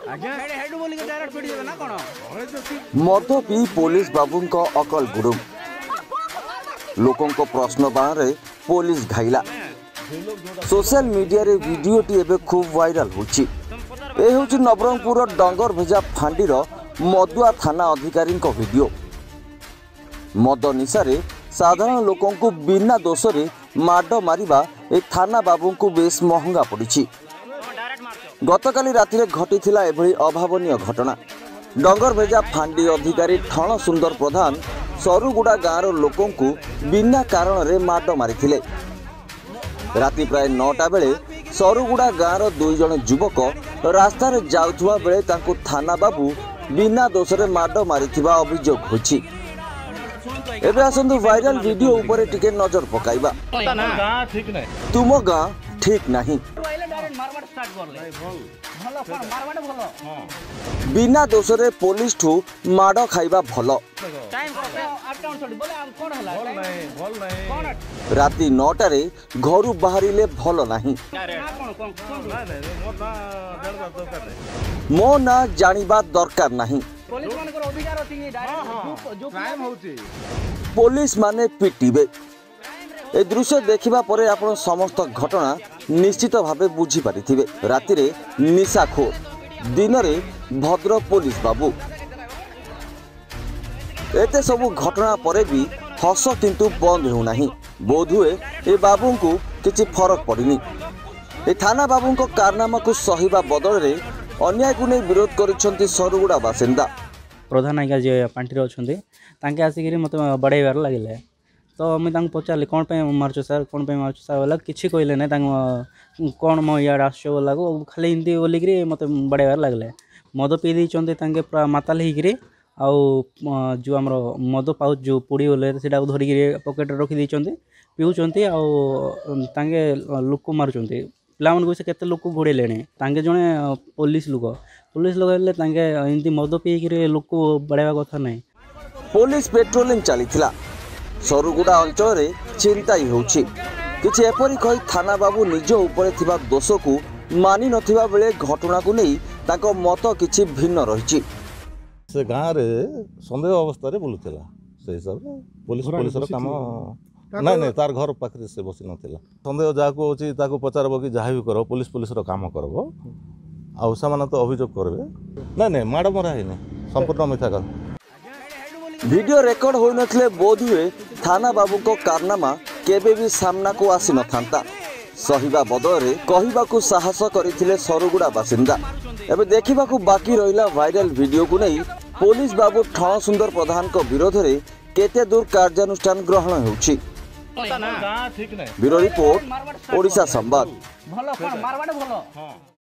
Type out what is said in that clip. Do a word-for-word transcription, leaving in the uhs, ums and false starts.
मद P police बाबू अकल गुरु लोकों प्रश्न बाण पुलिस घाइला सोशल मीडिया रे वीडियो टी एबे खूब वायरल होची। ए होची नबरंगपुर डंगर भेजा फांडीर मदुआ थाना अधिकारी वीडियो। मद निशारे साधारण लोकों को बिना दोष रे माड मारिबा ए थाना बाबू को बेस महंगा पड़ी। गतकाली रातिरे घटिथिला एभली अभावनीय घटना। डंगर भेजा फांडी अधिकारी ठण सुंदर प्रधान सरुगुड़ा गाँव लोकों को बिना कारण रे माड मारिथिले। राति प्राय नौटा बेले सरुगुड़ा गाँव दुई जन युवक रास्ता रे जाउथुवा बेले तांको थाना बाबू बिना दोष रे माड मारिथिबा अभियोग होछि। एबे आसंतु वायरल वीडियो ऊपर टिके नजर पकाइबा। तुम गाँ ठीक नहीं बिना दोष रे पुलिस ठू माड़ खाइबा भल। राति नौटारे घरू बाहरिले भल नहीं। मो ना जानिबा दरकार नहीं। पुलिस माने पिटिबे। ए दृश्य देखिबा परे आपण समस्त घटना निश्चित भावे बुझी पारिथिबे। रातिरे निशाखोर दिन रे भद्र पुलिस बाबू। एते सबु घटना परे भी हस किंतु बंद हो नहीं। बोध हुए ए बाबू को किछि फरक पड़िनी। ए थाना बाबू को कारनामा को सहिबा बदल रे अन्याय को नहीं विरोध करिसंती सरुगुड़ा बासिंदा। प्रधान आज्ञा जे पांटी अच्छे तांके आसिक मत बढ़ाइबार लगे तो मुझे पचारे कौन पे मार्च सार कौन पे मार्च सार बोला कि कहले ना कौन मो इड आस बोला खाली हिंदी बोलिक मत बढ़ाइबार लगे। मद पी देते पूरा माताल होकर आउ जो आम मद पाउच जो पुड़ी बोले से धरिक पकेट रखी पीऊँच आगे लोक मार्च पिला से केते लोक घोड़े तांगे जड़े पुलिस लोक पुलिस लोक एमती मद पीकर लोक बढ़ावा कथा ना। Police patrolling चलीथिला। सरुगुड़ा अंचल रे चिंताई होछि। किछि एपरि कहि थाना बाबू निज ऊपर थिबा दोष को मानि नथिबा बेले घटना को नहीं ताको मत किछि भिन्न रहिछि। से गाँव रे संदेह अवस्था रे बुलुथिला से हिसाब रे पुलिस पुलिस रो काम नहीं नहीं तार घर पाखरे से बसी नथिला। संदेह जाको होछि ताको पचारबो कि जाहा भी करो पुलिस पुलिस रो काम करबो आ सामान तो अभियोग करबे नहीं नहीं माड़ मरा है नहीं संपूर्ण मिथ्या कर। वीडियो रेकर्ड होई नथले बोध हुए थाना बाबू को कारनामा केबे भी सामना को आसी न थांता। सहिबा बदल रे कहिबा को साहस करिथिले सरुगुड़ा बासिंदा। एबे देखिबा को बाकी रहिला वायरल वीडियो को नहीं पुलिस बाबू ठण सुंदर प्रधान को विरोध रे केते दूर कार्यानुष्ठान ग्रहण होउछि। ब्यूरो रिपोर्ट ओडिशा संवाद।